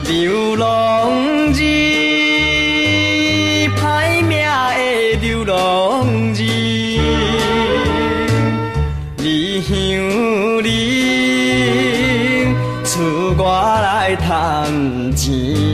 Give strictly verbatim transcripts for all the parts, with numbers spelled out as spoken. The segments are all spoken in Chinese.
流浪儿，歹命的流浪儿，离乡人出外来赚钱。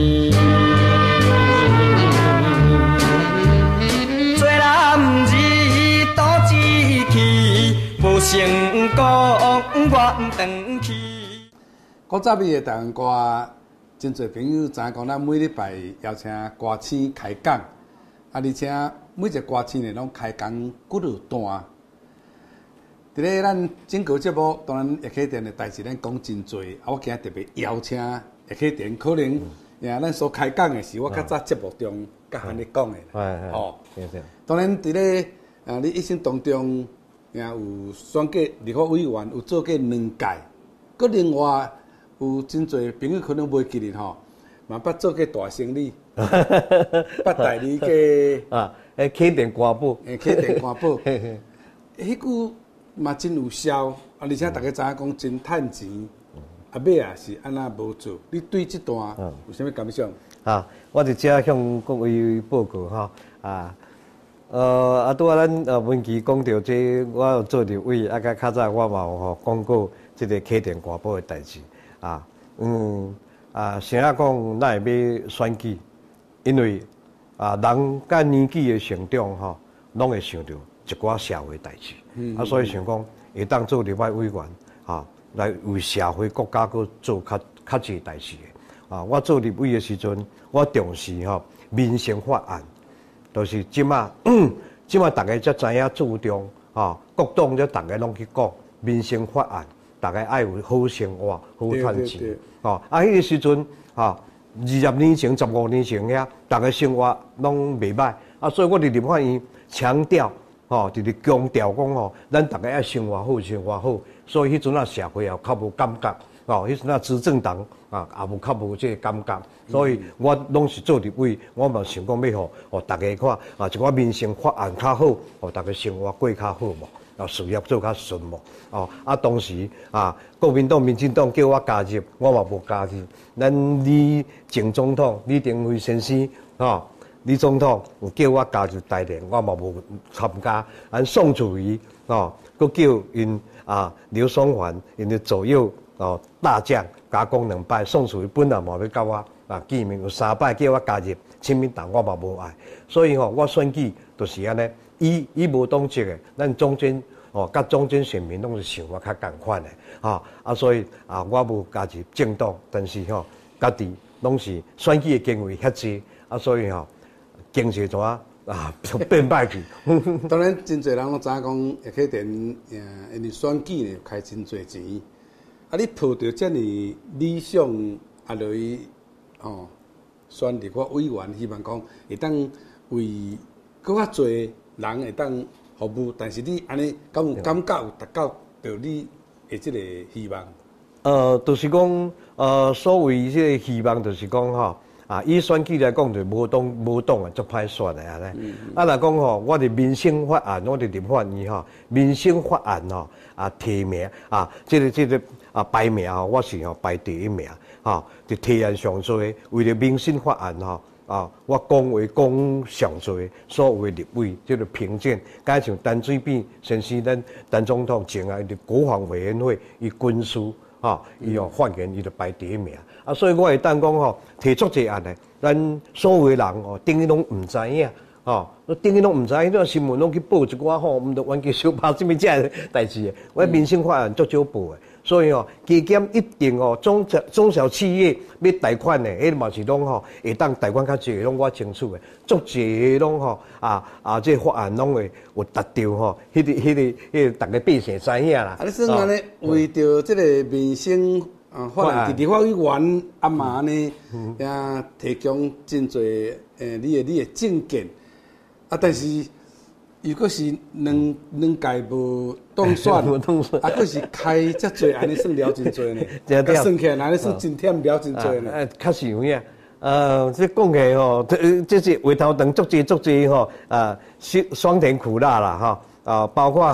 做男儿倒一去，无成功我毋回去。 古早味的台湾歌，真侪朋友知影讲，咱每礼拜邀请歌星开讲，啊，而且每一个歌星呢，拢开讲几落段。伫咧咱整个节目，当然叶启田的代志，咱讲真多。啊，我今日特别邀请叶启田，可能呀，咱所开讲的是我较早节目中甲安尼讲的。哦，当然伫咧啊，你一生当中也有选过立法委员，有做过两届，佮另外有真侪朋友可能袂记得吼，嘛捌做过大生理，捌代理过啊，诶，启田歌宝， 诶，启田歌宝，迄句。嘛真有效，啊！而且大家知影讲真趁钱，啊尾啊是安那无做。你对这段有啥物感想？ 啊，我伫遮向各位报告哈啊，呃啊，拄啊咱呃文琪讲到这，我有做立委，啊，甲较早我嘛有吼讲过这个启田歌宝的代志啊，嗯啊，谁啊讲咱会要选举，因为啊人甲年纪的成长吼，拢会想到一寡社会代志。嗯、啊，所以想讲会当做立法委员，啊，来为社会国家搁做较较济代志的。啊，我做立委的时阵，我重视吼民生法案，就是即马即马大家才知影注重，啊，各党才大家拢去讲民生法案，大家爱有好生活、好赚钱。哦，啊，迄个时阵，啊，二十年前、十五年前遐，大家生活拢袂歹，啊，所以我伫立法院强调。吼，就是强调讲吼，咱大家爱生活好，生活好，所以迄阵啊社会也较无感觉，吼，迄阵啊执政党啊也无较无这个感觉，所以我拢是做立委，我嘛想讲要吼，互大家看啊，一寡民生法案较好，互大家生活过较好嘛，啊事业做较顺嘛，哦，啊当时啊国民党、民进党叫我加入，我嘛无加入，咱李前总统李登辉先生，吼。李总统有叫我加入台联，我嘛无参加。按宋楚瑜哦，佮叫因啊刘松环，因的左右哦大将加讲两摆。宋楚瑜本来嘛要甲我啊见面，有三摆叫我加入亲民党，我嘛无爱。所以吼、哦，我选举就是安尼，以以无党籍的，咱中间哦，甲中间选民拢是想法较共款的，哈啊，所以啊，我无加入政党，但是吼、哦，家己拢是选举的经费遐济，啊，所以吼、哦。经济怎啊啊变歹去？ 当然，真侪人拢知影讲，叶启田呃，因为选举呢开真侪钱，啊，你抱着遮尔理想啊，落去哦，选立法委员，希望讲会当为搁较侪人会当服务，但是你安尼敢有感觉有达到着你的即个希望？ 呃，就是讲呃，所谓即个希望，就是讲吼。啊，以选举来讲，就无党无党啊，足歹选的安尼。嗯嗯、啊，来讲吼，我哋民生法案，我哋立法院吼，民生法案吼啊提名啊，即、這个即、這个啊排名吼，我是吼排第一名，吼就提案上多，为了民生法案吼啊，我讲话讲上多，所有立委即个评鉴，加像陈水扁先生，咱陈总统前啊，伫国防委员会伊军事。吼，伊哦发言伊就排第一名，啊，所以我会当讲吼，提出这案呢，咱所有人哦，等于拢毋知影，吼，等于拢毋知影，迄新闻拢去报一寡吼，毋着冤家相报什么这样代志的，我民生法案足少报的，所以哦，基金一定哦，中小中小企业要贷款的，迄嘛是拢吼，会当贷款较济，拢我清楚的，足济拢吼，啊啊，这法案拢会有达到吼，迄个迄个迄个，大家百姓知影啦。 啊，你算安尼，为着这个民生啊法案，立法委员啊嘛安尼，也提供真侪诶，你的你的证件啊，但是。如果是两两届无当选，啊，佫是开遮侪，安尼算了真侪呢。甲算起来，安尼算真忝了真侪呢。 呃，较是有影。呃，这讲起吼，这这是回头长足济足济吼，啊，酸甜苦辣啦哈，啊，包括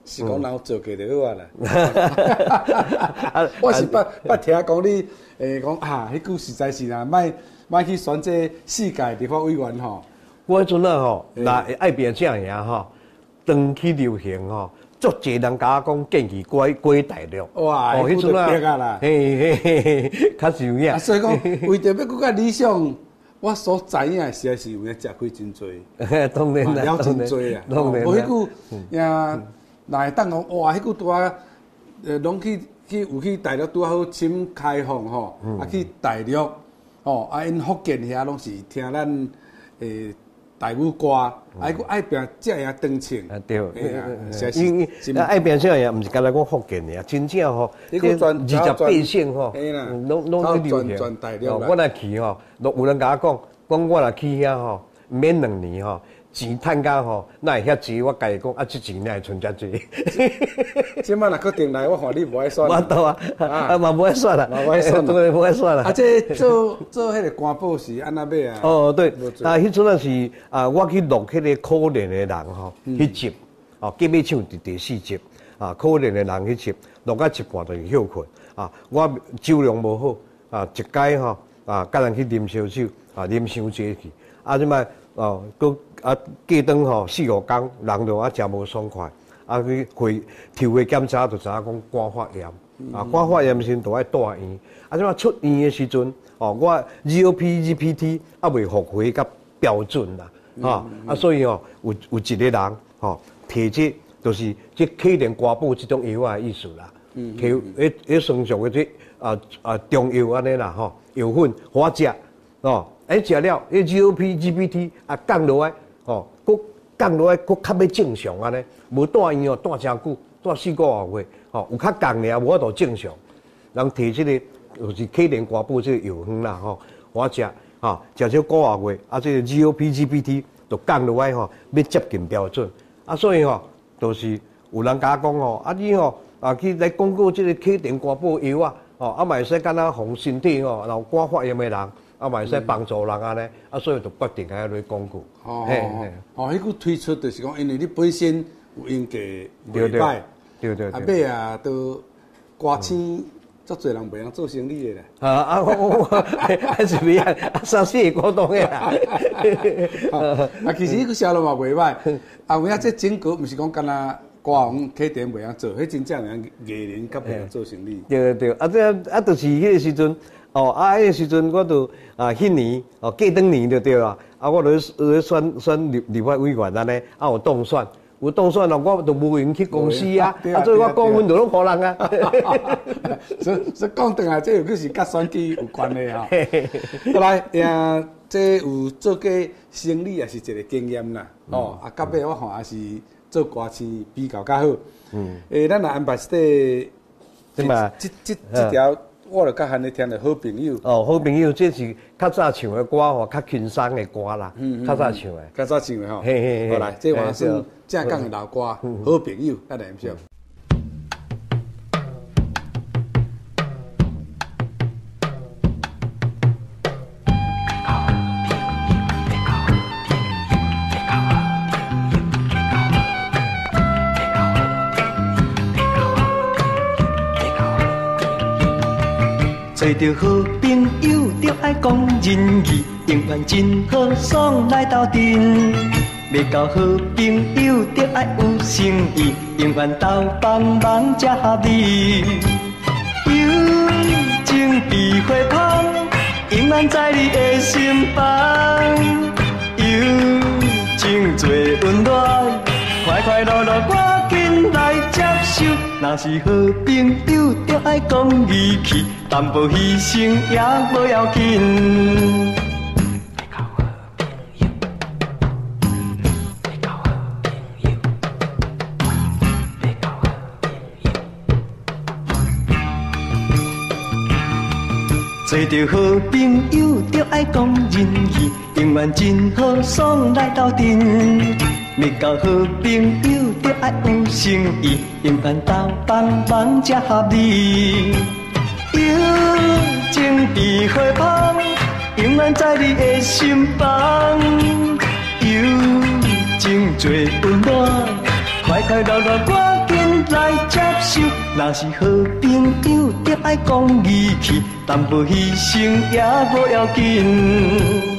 是讲人做过就好啊啦。我是捌捌听讲你诶讲啊，迄句实在是啦，莫莫去选这世界立法委员吼。 我迄阵啊吼，那爱变正样吼，长期流行吼，足侪人甲我讲建议过过大陆。 哇，迄阵啊， 嘿嘿嘿嘿，较是有影。 所以讲，为着要搁较理想。我所知影实在是有影食开真多， 当然啦， 了真多啊。 当然啦。 无迄句呀，若会当讲哇，迄句拄啊，呃，拢去去有去大陆拄啊好深开放吼，啊去大陆哦，啊因福建遐拢是听咱诶台语歌，啊伊佫爱拼这样长情。 啊对， 因为爱拼这样也毋是干那讲福建的，真正吼，二十八省吼，拢拢去流行。我若去吼，有人甲我讲，讲我若去遐吼，免两年吼，钱趁到吼，哪会遐济？我家己讲，啊，这钱哪会存遮济？ 即摆若决定来，我看你无爱选。 我倒啊，啊嘛无爱选啦， 无爱选， 当然无爱选啦。 啊，这做做迄个官报是安那买啊？ 哦，对，啊，迄阵啊是啊，我去录迄个可怜的人吼，迄集，哦，结尾唱第第四集，啊，可怜的人迄集，录到一半就休困，啊，我酒量无好，啊，一解吼，啊，甲人去啉烧酒，啊，啉伤济去，啊，即摆哦，佮啊，过顿吼四五工，人就啊真无爽快。啊，去会抽血检查就知影讲肝发炎，啊，肝发炎时就爱住院。啊，即马出院的时阵，哦，我 G O P G P T 啊未复回甲标准啦，哈，啊，所以哦，有有一个人吼，摕这就是这启联肝宝这种药啊意思啦，摕迄迄成熟的这啊啊中药安尼啦吼，药粉互我食，哦，哎食了，迄 G O P G P T 啊降落来，哦，佫降落来佫较要正常安尼。无住院哦，住真久，住四个月月，吼，有较降尔，无法度正常。人摕即个就是启联肝宝即个药方啦，吼，我食，吼，食少个月月，啊，即个 G O P G P T 就降落来吼，要接近标准。啊，所以吼，就是有人甲我讲吼，啊，你吼啊去来广告即个启联肝宝药啊，吼，啊，嘛会使敢若防身体吼，然后肝发炎的人，啊，嘛会使帮助人安尼，啊，所以就决定喺来广告。 哦哦哦，迄个推出就是讲，因为你本身。有应价袂歹， 对对对， 啊尾啊都歌星足侪人袂晓做生意的啦。 啊啊，我我还是袂啊，三四个股东的啦。 啊，其实迄个销路嘛袂歹，啊有影这整个毋是讲干那歌王启点袂晓做，迄真正人艺人较袂晓做生意。 对对，啊这啊就是迄个时阵，哦啊迄个时阵我就啊迄年哦过当年就对啦，啊我就去选选立立法委员安尼，啊有当选。有当选了，我就无用去公司啊，啊，所以我股份就拢互人啊。 所所以讲，等下这又佫是甲选举有关的哈。后来呀，这有做过生意也是一个经验啦。哦，啊，到尾我看也是做歌星比较较好。嗯。诶，咱若安排这， 对嘛？ 这这这条，我就较罕咧听的好朋友。 哦，好朋友，这是较早唱的歌吼，较轻松的歌啦。嗯嗯。较早唱的。 较早唱的吼。 嘿嘿嘿。 好来，这话是。正港的老歌，好朋友，咱来欣赏。 找着好朋友，就爱讲仁义，永远真好爽来斗阵。要交好朋友，就爱有诚意，永远斗帮忙才合理。友情比花香，永远在你的心房。友情最温暖，快快乐乐赶紧来接受。若是好朋友，就爱讲义气，淡薄牺牲也无要紧。做着好朋友，就爱讲仁义，永远真好爽来斗阵。要交好朋友，就爱有诚意，永远斗帮忙才合理。友情比花香，永远在你的心房。友情最温暖，快快乐乐赶紧来接受。若是好朋友，就爱讲义气，淡薄牺牲也无要紧。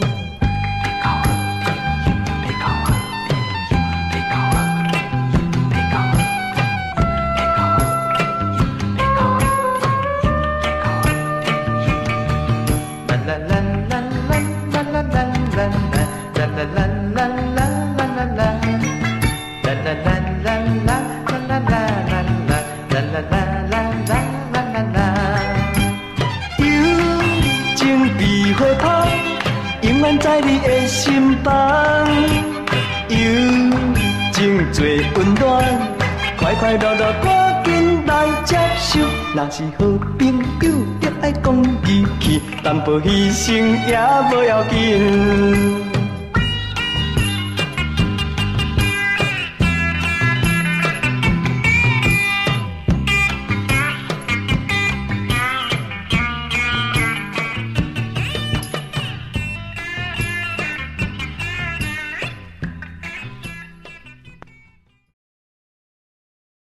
在你的心房，友情最温暖，快快乐乐赶紧来接受。若是好朋友，就爱讲义气，淡薄牺牲也无要紧。